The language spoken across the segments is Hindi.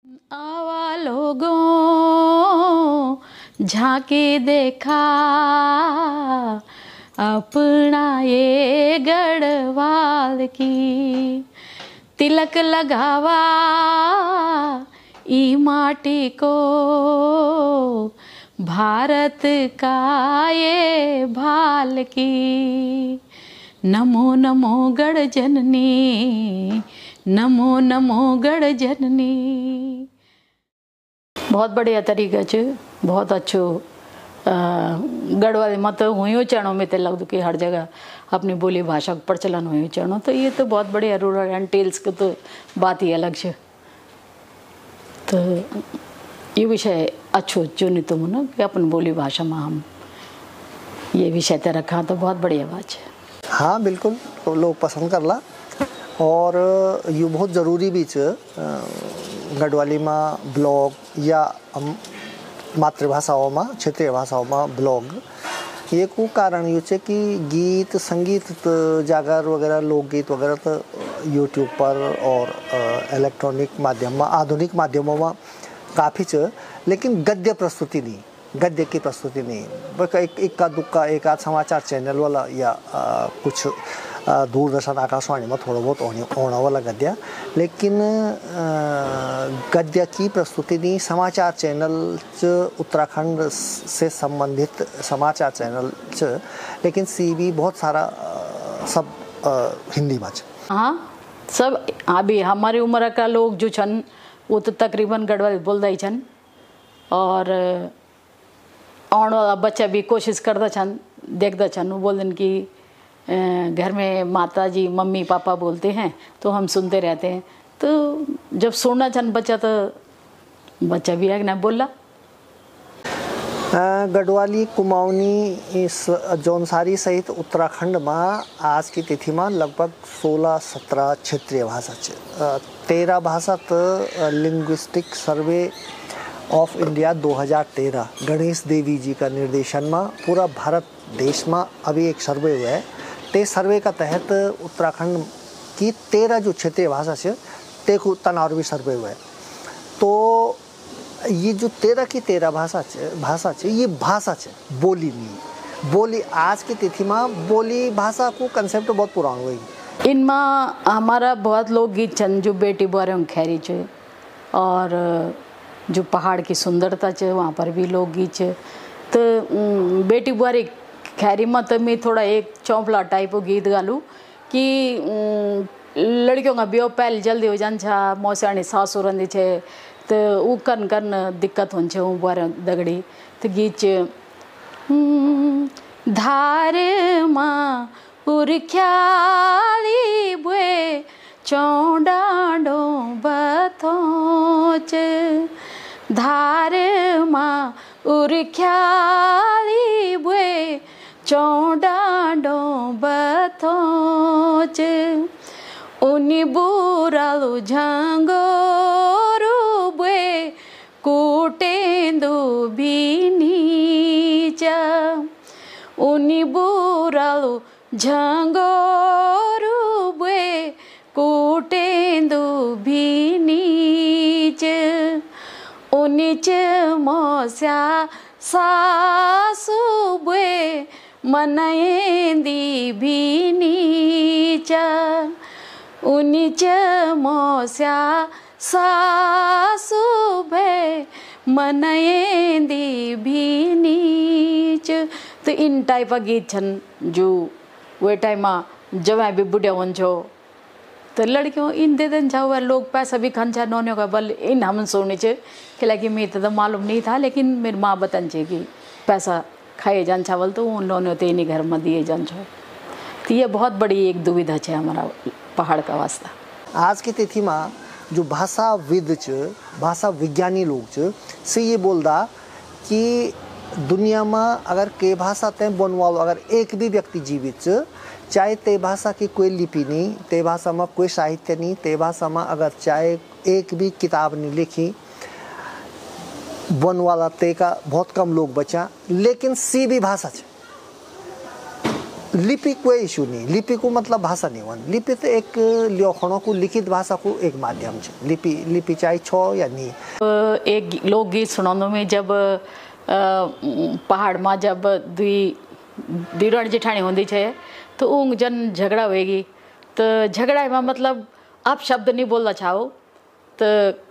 आवा लोगों झांके देखा अपना ये गढ़वाल की, तिलक लगावा ई माटी को, भारत का ये भाल की। नमो नमो गढ़ जननी, नमो नमो गढ़ जननी। बहुत बढ़िया तरीक़े च बहुत अच्छो गढ़वाली मत हुई चढ़ो में तो लगता कि हर जगह अपनी बोली भाषा का प्रचलन हुई चढ़ो, तो ये तो बहुत बढ़िया रूरल एंड टेल्स की तो बात ही अलग है। तो ये विषय अच्छो चुनी तुम ना कि अपन बोली भाषा में हम ये विषय ते रखा, तो बहुत बढ़िया बात है। हाँ बिल्कुल, तो लोग पसंद करला और ये बहुत ज़रूरी भी है गढ़वाली में ब्लॉग या मातृभाषाओं में क्षेत्रीय भाषाओं में ब्लॉग। ये को कारण ये है कि गीत संगीत तो जागर वगैरह लोकगीत वगैरह तो यूट्यूब पर और इलेक्ट्रॉनिक माध्यम में आधुनिक माध्यमों में काफ़ी है, लेकिन गद्य प्रस्तुति नहीं, गद्य की प्रस्तुति नहीं। बस एक का दुक्का एक आध समाचार चैनल वाला या कुछ दूरदर्शन आकाशवाणी में थोड़ा बहुत होने वाला गद्य, लेकिन गद्य की प्रस्तुति नहीं। समाचार चैनल उत्तराखंड से संबंधित समाचार चैनल लेकिन सी भी बहुत सारा सब हिंदी में। हाँ सब अभी हमारी उम्र का लोग जो छन वो तो तकरीबन गढ़वाली बोलता ही छन, और आने वाला बच्चा भी कोशिश करता छन, देखता छन, वो बोल दिन कि घर में माता जी मम्मी पापा बोलते हैं तो हम सुनते रहते हैं। तो जब सुनना छन बच्चा तो बच्चा भी है ना बोला। गढ़वाली कुमाऊनी इस जौनसारी सहित उत्तराखंड में आज की तिथि में लगभग 16-17 क्षेत्रीय भाषा है। 13 भाषा तो linguistic survey of India 2013 Ganesh Devi ji का निर्देशन में पूरा भारत देश में अभी एक सर्वे हुआ है। ते सर्वे का तहत उत्तराखंड की 13 जो क्षेत्रीय भाषा है ते को तनाव भी सर्वे हुआ है। तो ये जो 13 की 13 भाषा है ये भाषा है, बोली नहीं। बोली आज की तिथि में बोली भाषा को कंसेप्ट बहुत पुराना हुई। इनमें हमारा बहुत लोकगीत छन जो बेटी बुआरे खैरी है, और जो पहाड़ की सुंदरता है वहाँ पर भी लोकगीत है। तो बेटी बुआरी खैरी में तो मैं थोड़ा एक चौंपला टाइप गीत गालूँ कि लड़कियों का ब्याह पहले जल्दी हो जान, मौसाणी सासू रंदी है तो वो कन कन दिक्कत होने बुआरे दगड़ी। तो गीत धार माँ उर्ख्याली बुए चौडाडो बथोच, धार माँ उर्ख्याली बुए चौडाडो बथोच, उनी बुरालु झंगोरु बुए कुटेंदु बीनीचा, उनी बुरालु झंगोरु बुए कुटेंदु बीनीच, उनीच मोस्या सासु बुए मनयेंदी बीनीचा, उनीच मोस्या सासु बुए मनयेंदी बीनीच। तो इन टाइप का गीत छन जो वे टाइम में जब भी बुढ़िया होन छो तो लड़कियों इन दे देन जाओ, लोग पैसा भी खर्चा नौनियों का बल इन हम सोने चे कि मैं तो मालूम नहीं था, लेकिन मेरी माँ बतन चे कि पैसा खाए जान चावल तो उन नौनियों तो इन्हीं घर में दिए जान छो। तो ये बहुत बड़ी एक दुविधा है हमारा पहाड़ का वास्ता। आज की तिथि में जो भाषाविद भाषा विज्ञानी लोग से ये बोलता कि दुनिया में अगर के भाषा ते बोलवाओ, अगर एक भी व्यक्ति जीवित चाहे ते भाषा की कोई लिपि नहीं, ते भाषा में कोई साहित्य नहीं, ते भाषा में अगर चाहे एक भी किताब नहीं लिखी बन वाला ते का बहुत कम लोग बचा, लेकिन सी भी भाषा है लिपि कोई इशू नहीं, लिपि को मतलब भाषा नहीं वन, लिपि तो एक लिखणों को लिखित भाषा को एक माध्यम है। लिपि चाहे छो या नहीं। एक लोकगीत सुनाने में जब पहाड़ में जब दीरण जेठानी होती है तो ऊँग जन झगड़ा होएगी, तो झगड़ा में मतलब आप शब्द नहीं बोलना चाहो तो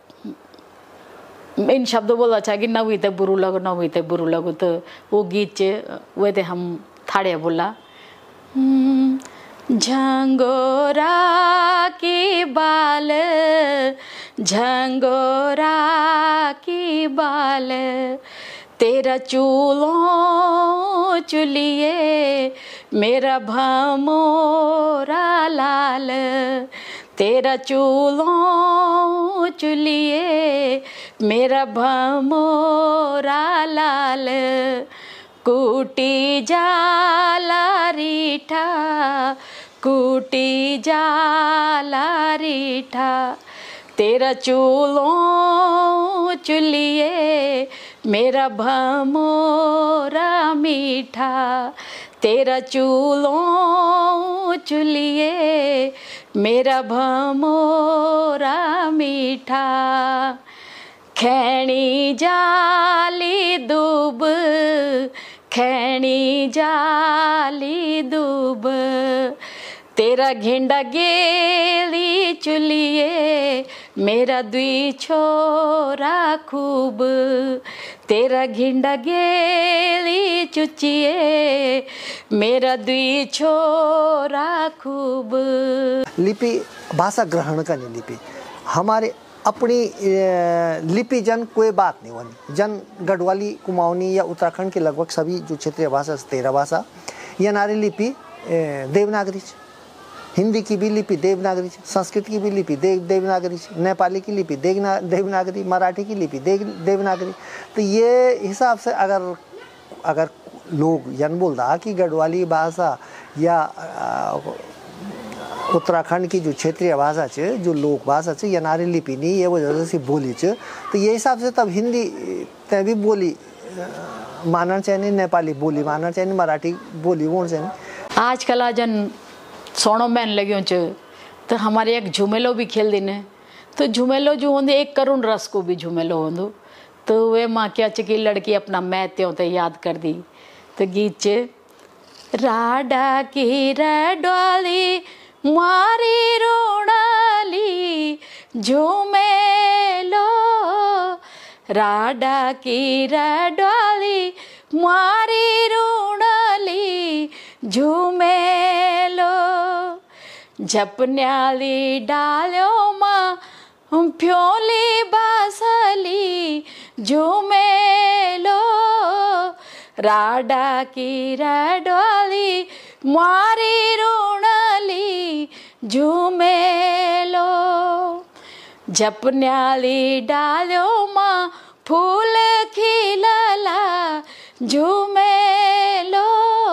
इन शब्द बोलना चाहे कि न हुई तो बुरू लगो, न हुई तो बुरू लगो, तो वो गीत वे थे हम थाड़े बोला झंगोरा की बाल, झंगोरा की बाल, तेरा चूलों चुलिए मेरा भमोरा लाल, तेरा चूलों चुलिए मेरा भमोरा लाल, कूटी जाला रीठा, कूटी जाला रीठा, तेरा चूलों चुलिए मेरा भमोरा मीठा, तेरा चूलों चुलिए मेरा भमोरा मीठा, खैनी जाली दूब, खैनी जाली दूब, तेरा घेंडा गेली चुलिए मेरा द्वी छोरा खूब, तेरा घेंडा गेली चुचिए मेरा द्वी छोरा खूब। लिपि भाषा ग्रहण करनी, लिपि हमारे अपनी लिपि जन कोई बात नहीं बनी। जन गढ़वाली, कुमाऊनी या उत्तराखंड के लगभग सभी जो क्षेत्रीय भाषा 13 भाषा, यह नारी लिपि देवनागरी, हिंदी की भी लिपि देवनागरी, संस्कृत की भी लिपि देवनागरी, नेपाली की लिपि देवनागरी, मराठी की लिपि देवनागरी। तो ये हिसाब से अगर लोग जन बोल रहा कि गढ़वाली भाषा या उत्तराखंड की जो क्षेत्रीय भाषा है, जो लोक भाषा है, या नारी लिपि नहीं ये वजह से बोली है, तो ये हिसाब से तब हिंदी तय भी बोली मानना चाहिए, नेपाली बोली मानना चाहिए, मराठी बोली बोलना चाहिए। आजकल जन सोनो मैन लगे तो हमारे एक झुमेलो भी खेल दिन है, तो झुमेलो जो होंगे एक करुण रस को भी झुमेलो होंदो, तो वे माँ क्या की लड़की अपना मैत्यों तो याद कर दी। तो गीत चे राडा की रडवाली मारी रोणाली झुमेलो, राडा की रडवाली मारी रोणाली झुमेलो, झपन्याली डालो माँ फ्योली बासली झुमेलो, राडा की रडवाली मारी रोणाली झुमेलो, झपन्याली डालो माँ फूल खिलला झुमेलो,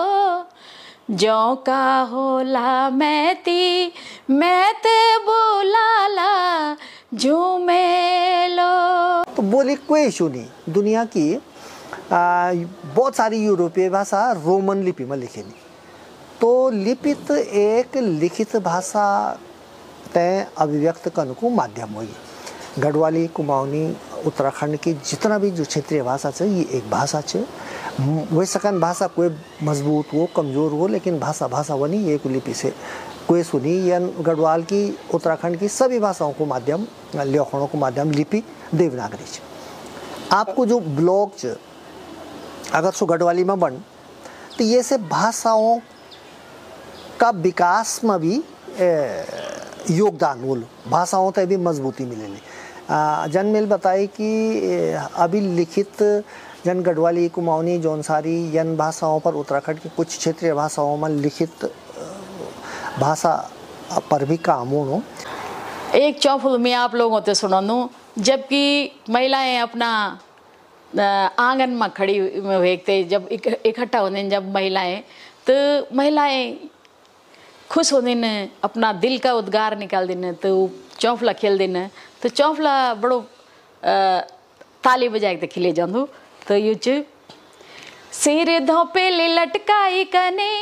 जो का होला मैती मैत बुलाला झुमेलो। तो बोली कोई इशू नहीं। दुनिया की बहुत सारी यूरोपीय भाषा रोमन लिपि में लिखेनी, तो लिपित एक लिखित भाषा तय अभिव्यक्त करने को माध्यम हुई। गढ़वाली, कुमाऊनी, उत्तराखंड की जितना भी जो क्षेत्रीय भाषा है ये एक भाषा है। वही सकन भाषा कोई मजबूत हो कमज़ोर हो, लेकिन भाषा भाषा बनी एक लिपि से कोई सुनी। या गढ़वाल की, उत्तराखंड की सभी भाषाओं को माध्यम, लेखनों को माध्यम लिपि देवनागरी। आपको जो ब्लॉग अगर सो गढ़वाली में बन तो ये से भाषाओं का विकास में भी योगदान बोलो, भाषाओं तक भी मजबूती मिलेगी। जन मेल बताए कि अभी लिखित जन गढ़वाली, कुमाऊनी, जौनसारी यन भाषाओं पर उत्तराखंड की कुछ क्षेत्रीय भाषाओं में लिखित भाषा पर भी काम हो। एक चौफुल में आप लोगों से सुना दूँ, जबकि महिलाएं अपना आंगन में खड़ी हुए, जब इकट्ठा होने जब महिलाएं, तो महिलाएं खुश होने न अपना दिल का उद्गार निकाल देना, तो चौफला खेल देना, तो चौफला बड़ो ताली बजा के खिले जाऊँ। तो ये सिर धोपेली लटकाई कने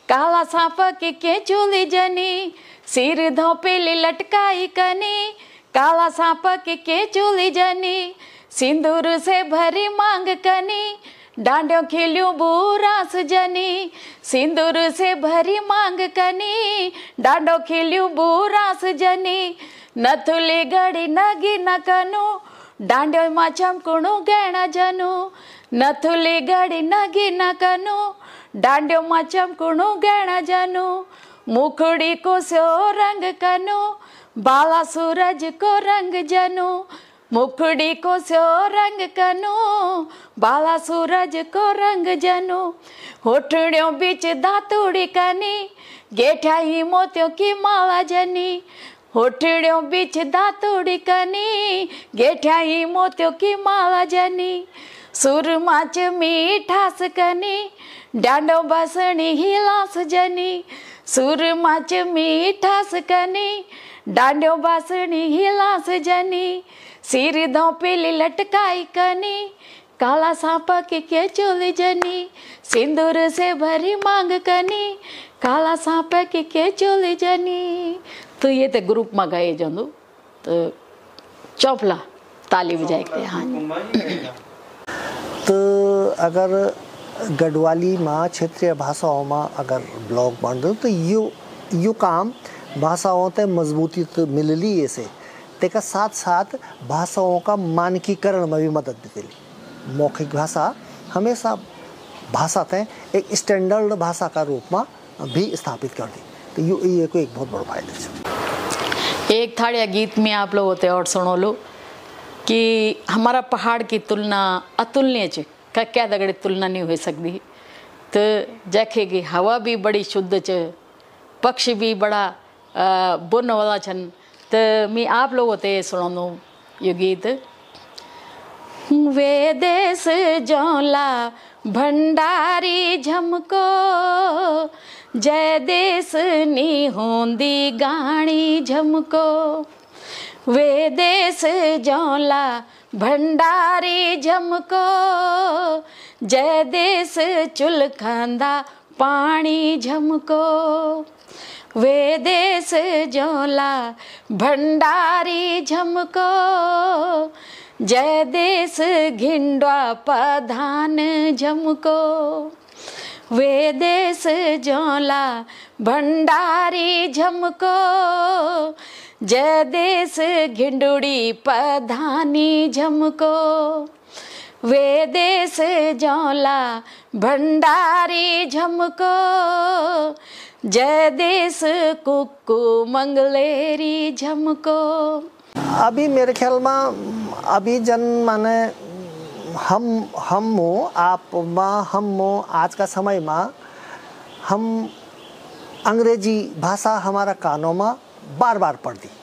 काला सांप के चूली जनी, सिर धोपेली लटकाई कनी। काला सांप के चूली जनी, सिंदूर से भरी मांग कनी। डांडियों खिल्यूं बुरास जनी, सिंदूर से भरी मांग कनी। डांडो खिल्यूं बुरास जनी, नथुली घड़ी नगी न कनु। डांडियों मां चमकुणु गहना जनु, नथुली घड़ी नगी न कनु। डांडियों मां चमकुणु गहना जनु, मुखड़ी को स्यो रंग कनु। बाला सूरज को रंग जनु, मुखड़ी को स्यो रंग कनु। बाला सूरज को रंग जनु, होठड़ियों बीच दातुड़ी कनी। गेठाई मोतियों की माला जनी, होठड़ियों बीच दातुड़ी कनी। गेठाई मोतियों की माला जनी, सुरमा च मीठास कनी। डांडो बसणी हिलास जनी, सुरमा च मीठास कनी। डांडो बासणी हिलास जनी, सिर धोपेली लटकाई कनी। काला सांप के चूली जनी, सिंदूर से भरी मांग कनी। काला सांप के चूली जनी। तो ये तो ग्रुप में गए जंदू तो चौपला ताली बजाए के। हाँ तो अगर गढ़वाली में क्षेत्रीय भाषाओं में अगर ब्लॉग बन दो तो यू काम भाषाओं ते मजबूती तो मिलली ऐसे तेका साथ साथ भाषाओं का मानकीकरण में भी मदद मिली। मौखिक भाषा हमेशा भाषा ते एक स्टैंडर्ड भाषा का रूप में भी स्थापित कर दी। तो ये को एक बहुत बड़ा फायदा है। एक थाड़िया गीत में आप लोग होते और सुनो लो कि हमारा पहाड़ की तुलना अतुलनीय च क्या दगड़े तुलना नहीं हो सकती। तो जैखे की हवा भी बड़ी शुद्ध च, पक्षी भी बड़ा बुन वाला छन। तो मैं आप लोग होते सुनो ये गीत। वे देश जौला भंडारी झमको, जय देश नी होंदी गाणी झमको। वे देश जौला भंडारी झमको, जय देश चुल खांदा पानी झमको। वे देश जौला भंडारी झमको, जय देश घिंडवा पधान झमको। वे देश जौला भंडारी झमको, जय देश घिंडुड़ी पधानी झमको। वे देश जौला भंडारी झमको, जय देश कुक्कू मंगलेरी झमको। अभी मेरे ख्याल में अभी जन माने हम आप हम आज का समय में हम अंग्रेजी भाषा हमारा कानों में बार बार पढ़ दी।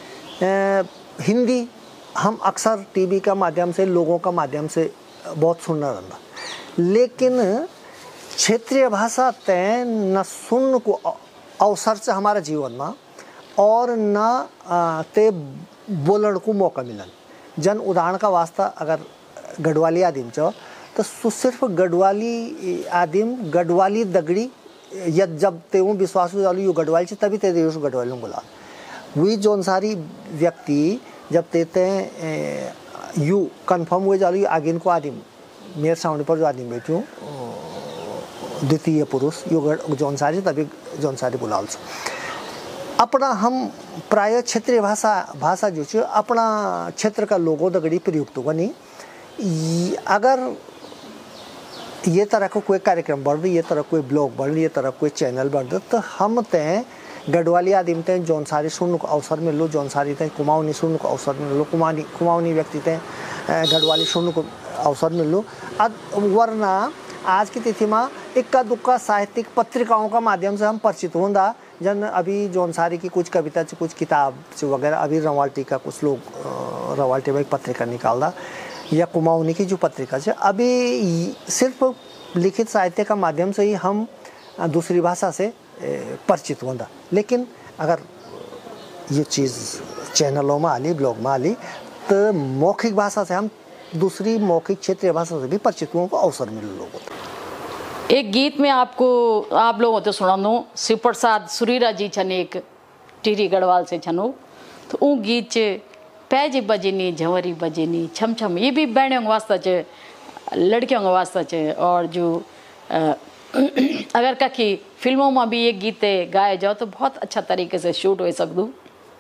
हिंदी हम अक्सर टीवी का माध्यम से लोगों का माध्यम से बहुत सुनना रहता, लेकिन क्षेत्रीय भाषा तय न सुन को अवसर से हमारा जीवन में और न ते बोलण को मौका मिलन। जन उदाहरण का वास्ता अगर गढ़वाली आदिम चो तो सिर्फ गढ़वाली आदिम गढ़वाली दगड़ी या जब ते विश्वास चालू यू गढ़वाली से तभी ते गढ़वाली बोला वही जौन सारी व्यक्ति जब तेते यू कन्फर्म हुए चालू आगिन को आदिम मेरे सामने पर जो आदिम बैठूँ द्वितीय पुरुष यू जौन सारी तभी जौन सारी बोला। अपना हम प्राय क्षेत्रीय भाषा जो है अपना क्षेत्र का लोगों दगड़ी प्रयुक्त होगा नहीं। अगर ये तरह को कोई कार्यक्रम बढ़ रही, ये तरह कोई ब्लॉग बढ़ रही, ये तरह कोई चैनल बढ़ रही, तो हम तय गढ़वाली आदिम तय जौन सारी सुनने को अवसर मिल लो, जौन सारी तय कुमाऊनी सुनने को अवसर मिल लो, कुमाऊनी व्यक्ति तय गढ़वाली सुनने को अवसर मिल लो। वरना आज की तिथि में इक्का दुक्का साहित्यिक पत्रिकाओं का माध्यम से हम परिचित होंदा। जन अभी जौन सारी की कुछ कविता से कुछ किताब से वगैरह अभी रवाल्टी का कुछ लोग रवाल्टी में एक पत्रिका निकालदा या कुमाऊनी की जो पत्रिका से अभी सिर्फ लिखित साहित्य का माध्यम से ही हम दूसरी भाषा से परिचित होंदा। लेकिन अगर ये चीज़ चैनलों में आली, ब्लॉग में आली, तो मौखिक भाषा से हम दूसरी मौखिक क्षेत्रीय भाषा से भी परिचित होने को अवसर मिले लोगों को। एक गीत में आपको आप लोगों तो सुना दो, शिव प्रसाद सुरीरा जी छन एक टिहरी गढ़वाल से छनो, तो वो गीत पैज बजनी झंवरी बजनी छम छम, ये भी बहनों का वास्ता च, लड़कियों का वास्ता च। और जो अगर कहीं फिल्मों में भी ये गीत गाए जाओ तो बहुत अच्छा तरीके से शूट हो सकदू।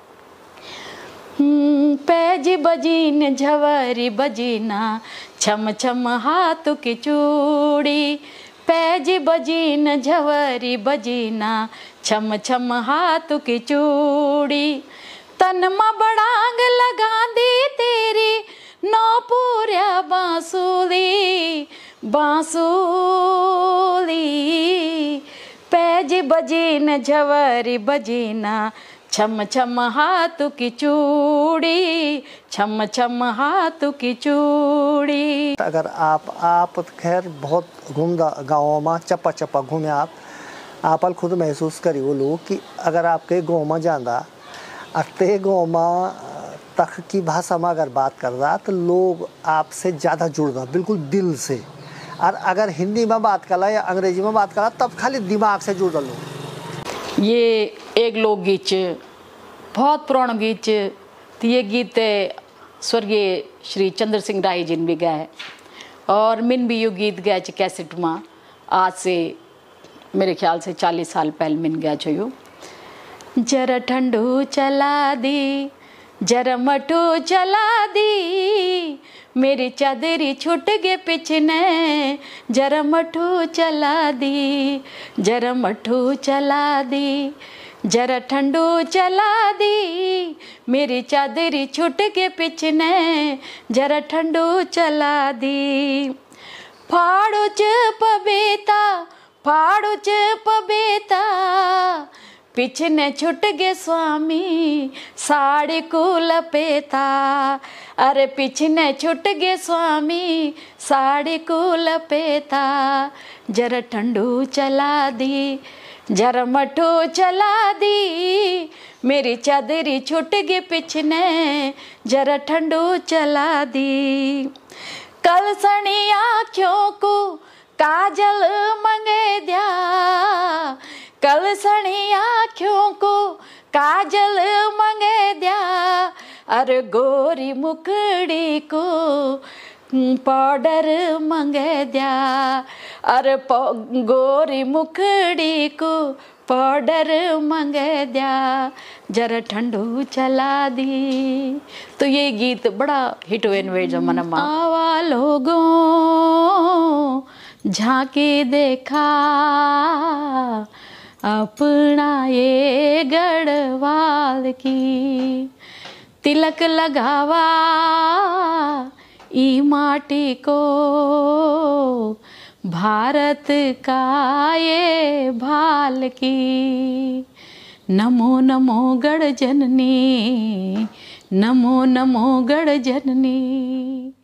पैज बजीन झंवरी बजीना छम छम हाथ की चूड़ी, पैज बजीन झंवरी बजीना छम छम हाथ की चूड़ी, तन में बड़ांग लगा दी तेरी नौ पूरा बांसुरी बांसुरी, पैज बजीन झंवरी बजीना छम छम हाथ की चूड़ी, छम छम हाथ की चूड़ी। अगर आप खैर बहुत घूमदा गाँव में चप्पा चप्पा घूमे आप खुद महसूस करी वो लोग कि अगर आपके गाँव में जाना अते गाँव में तक की भाषा में अगर बात कर रहा तो लोग आपसे ज़्यादा जुड़ना बिल्कुल दिल से, और अगर हिंदी में बात करा या अंग्रेजी में बात करा तब खाली दिमाग से जुड़ लोग। ये एक लोकगीत बहुत पुराना गीत, तो ये गीत स्वर्गीय श्री चंद्र सिंह राही जी ने भी गाए, और मिन भी यो गीत गाए कैसेट में, आज से मेरे ख्याल से 40 साल पहले मिन गाए छो यो। जरा ठंडू चला दी जरा मठू चला दी, मेरी चादरी छूट गे पिछने, जरा मठू चला दी जरा मठू चला दी, जरा ठंडू चला दी, मेरी चादरी छूट के पिछने, जरा ठंडू चला दी। फाड़ू च पबेता पिछने छुट गे स्वामी साड़ी को लपेता, अरे पिछने छुट गे स्वामी साड़ी को लपेता, जरा ठंडू चला दी जरा मठू चला दी, मेरी चादरी छुट गे पिछने, जरा ठंडू चला दी। कल सनी आँखों को काजल मंगे दिया, कल सनी आँखों को काजल मंगे दिया, अरे गोरी मुखड़ी को पाउडर मंगे दिया, अरे गोरी मुखड़ी को पाउडर मंगे दिया, जरा ठंडू चला दी। तो ये गीत बड़ा हिट हुए वे जमाना में। आवा लोगों झांकी देखा अपना ये गढ़वाल की, तिलक लगावा ई माटी को भारत का ये भाल की। नमो नमो गढ़ जननी, नमो नमो गढ़ जननी।